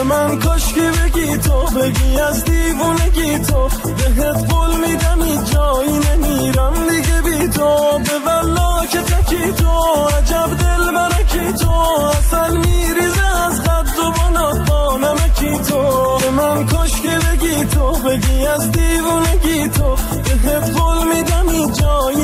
من کاش که بگی تو، بگی از دیوونگی تو، بهت قول میدم این جایی نمیرم دیگه بی تو، به والله که تکی تو، عجب دل برکی تو، اصل میریزه از قد و بانات با نمکی تو، به من کاش که بگی تو، بگی از دیوونگی تو، بهت قول میدم این جایی